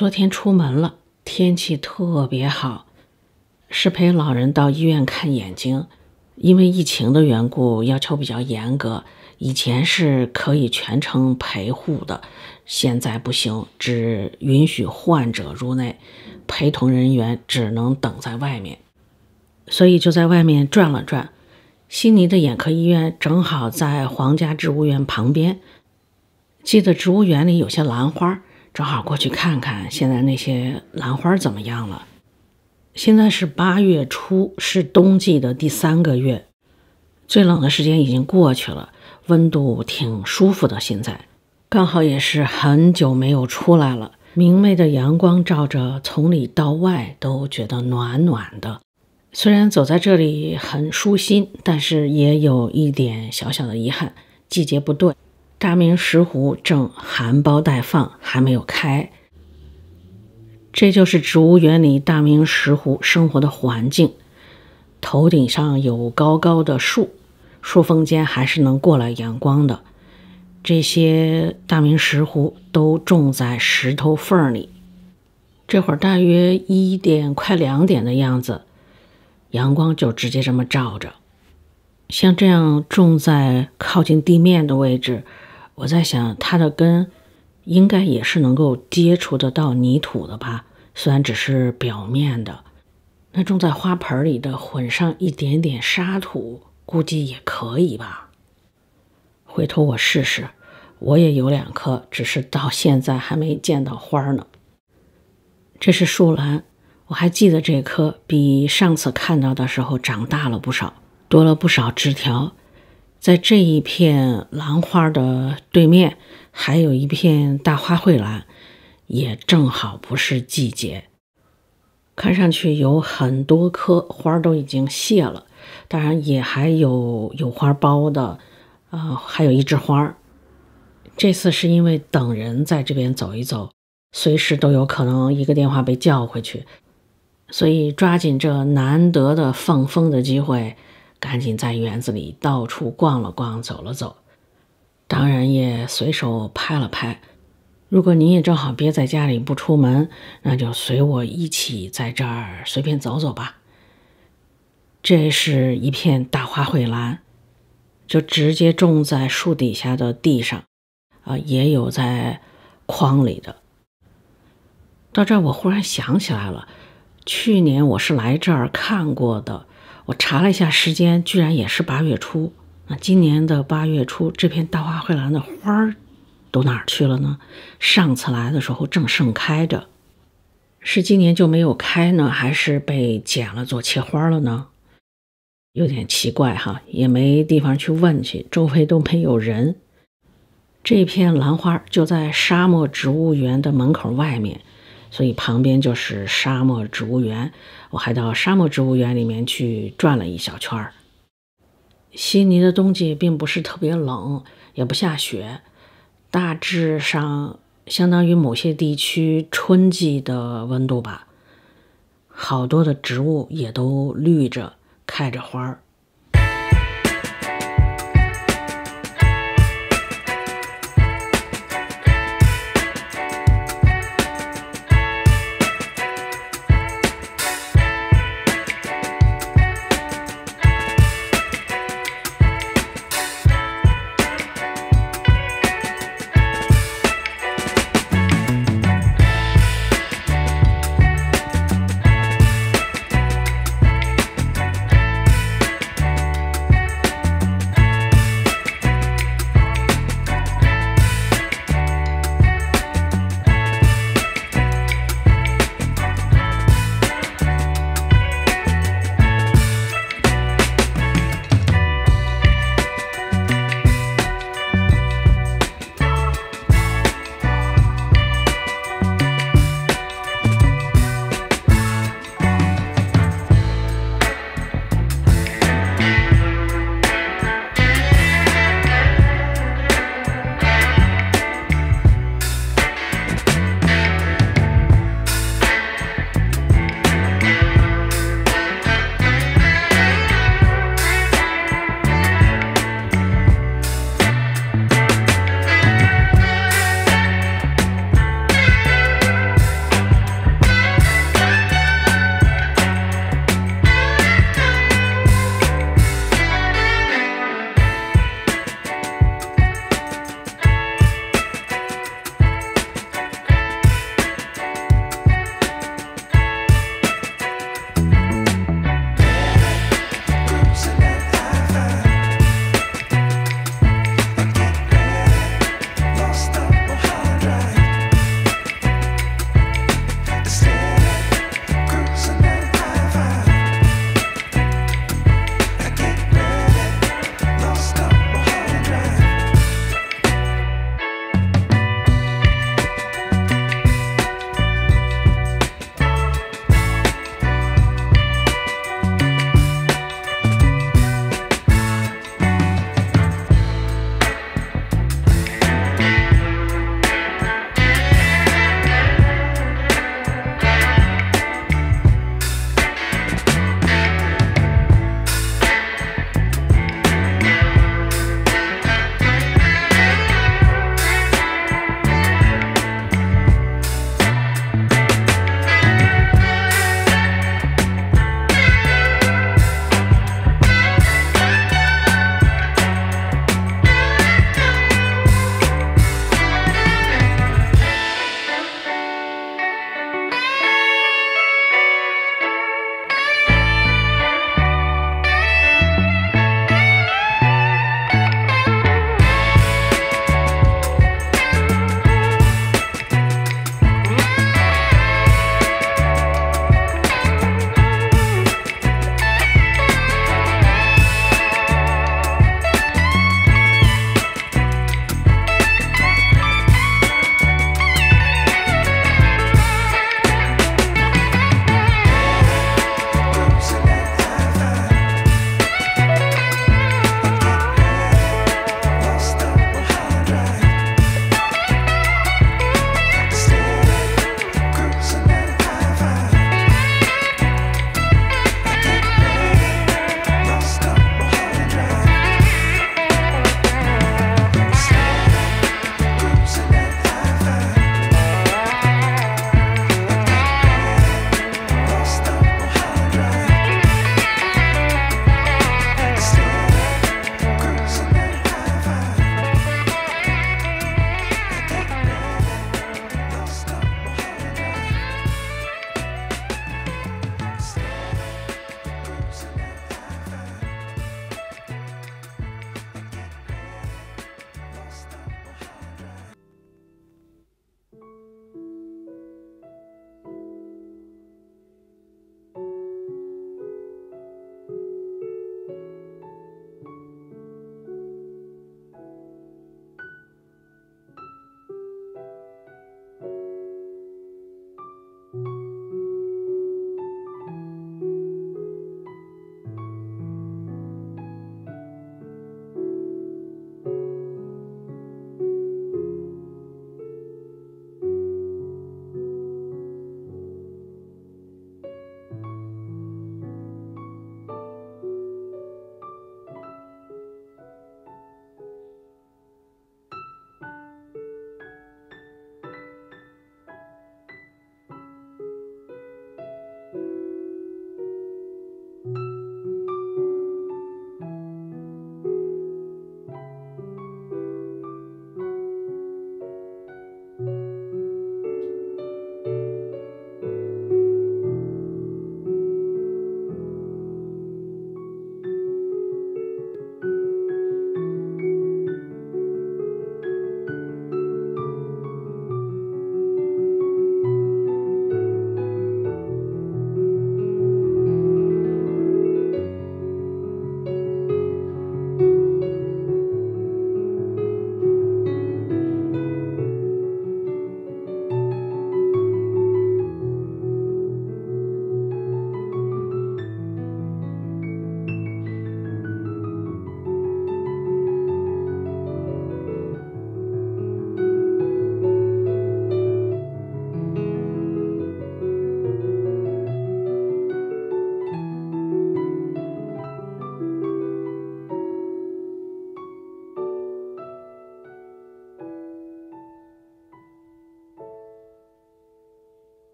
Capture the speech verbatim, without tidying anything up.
昨天出门了，天气特别好，是陪老人到医院看眼睛。因为疫情的缘故，要求比较严格，以前是可以全程陪护的，现在不行，只允许患者入内，陪同人员只能等在外面。所以就在外面转了转，悉尼的眼科医院正好在皇家植物园旁边，记得植物园里有些兰花，正好过去看看现在那些兰花怎么样了。现在是八月初，是冬季的第三个月，最冷的时间已经过去了，温度挺舒服的。现在刚好也是很久没有出来了，明媚的阳光照着，从里到外都觉得暖暖的。虽然走在这里很舒心，但是也有一点小小的遗憾，季节不对，大明石斛正含苞待放，还没有开。这就是植物园里大明石斛生活的环境，头顶上有高高的树，树缝间还是能过来阳光的。这些大明石斛都种在石头缝里。这会儿大约一点快两点的样子，阳光就直接这么照着。像这样种在靠近地面的位置，我在想它的根应该也是能够接触得到泥土的吧，虽然只是表面的。那种在花盆里的混上一点点沙土，估计也可以吧。回头我试试，我也有两棵，只是到现在还没见到花呢。这是树兰，我还记得这棵比上次看到的时候长大了不少，多了不少枝条。在这一片兰花的对面还有一片大花蕙兰，也正好不是季节。看上去有很多棵花都已经谢了，当然也还有有花苞的，呃，还有一枝花。这次是因为等人在这边走一走，随时都有可能一个电话被叫回去，所以抓紧这难得的放风的机会，赶紧在园子里到处逛了逛，走了走，当然也随手拍了拍。如果你也正好憋在家里不出门，那就随我一起在这儿随便走走吧。这是一片大花蕙兰，就直接种在树底下的地上，啊，也有在筐里的。到这儿我忽然想起来了，去年我是来这儿看过的，我查了一下时间，居然也是八月初。那今年的八月初，这片大花蕙兰的花儿都哪儿去了呢？上次来的时候正盛开着，是今年就没有开呢，还是被剪了做切花了呢？有点奇怪哈，也没地方去问去，周围都没有人。这片兰花就在沙漠植物园的门口外面，所以旁边就是沙漠植物园。我还到沙漠植物园里面去转了一小圈。悉尼的冬季并不是特别冷，也不下雪，大致上相当于某些地区春季的温度吧。好多的植物也都绿着，开着花儿。